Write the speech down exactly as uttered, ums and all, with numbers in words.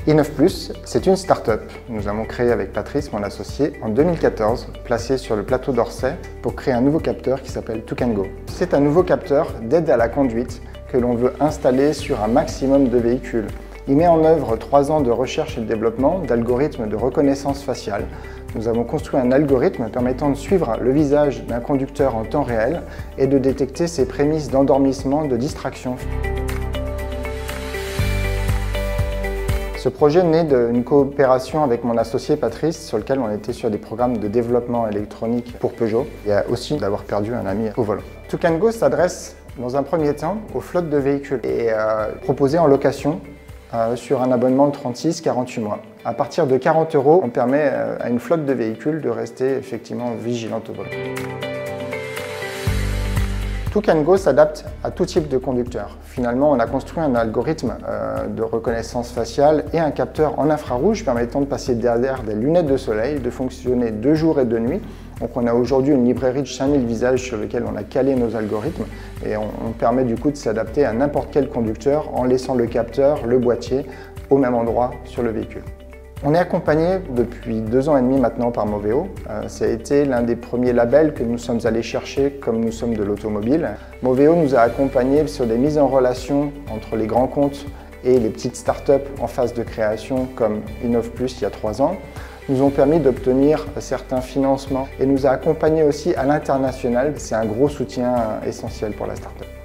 Innov Plus, c'est une start-up. Nous avons créé avec Patrice, mon associé, en deux mille quatorze, placé sur le plateau d'Orsay pour créer un nouveau capteur qui s'appelle Toucan Go. C'est un nouveau capteur d'aide à la conduite que l'on veut installer sur un maximum de véhicules. Il met en œuvre trois ans de recherche et de développement d'algorithmes de reconnaissance faciale. Nous avons construit un algorithme permettant de suivre le visage d'un conducteur en temps réel et de détecter ses prémices d'endormissement, de distraction. Ce projet naît d'une coopération avec mon associé Patrice, sur lequel on était sur des programmes de développement électronique pour Peugeot. Il y a aussi d'avoir perdu un ami au volant. Toucan Go s'adresse dans un premier temps aux flottes de véhicules et euh, proposé en location euh, sur un abonnement de trente-six à quarante-huit mois. À partir de quarante euros, on permet euh, à une flotte de véhicules de rester effectivement vigilante au volant. Toucan Go s'adapte à tout type de conducteur. Finalement, on a construit un algorithme euh, de reconnaissance faciale et un capteur en infrarouge permettant de passer derrière des lunettes de soleil, de fonctionner de jour et de nuit. Donc on a aujourd'hui une librairie de cinq mille visages sur lesquels on a calé nos algorithmes et on, on permet du coup de s'adapter à n'importe quel conducteur en laissant le capteur, le boîtier au même endroit sur le véhicule. On est accompagné depuis deux ans et demi maintenant par Moveo. Euh, ça a été l'un des premiers labels que nous sommes allés chercher comme nous sommes de l'automobile. Moveo nous a accompagnés sur des mises en relation entre les grands comptes et les petites startups en phase de création comme Innov Plus il y a trois ans. Nous ont permis d'obtenir certains financements et nous a accompagnés aussi à l'international. C'est un gros soutien essentiel pour la startup.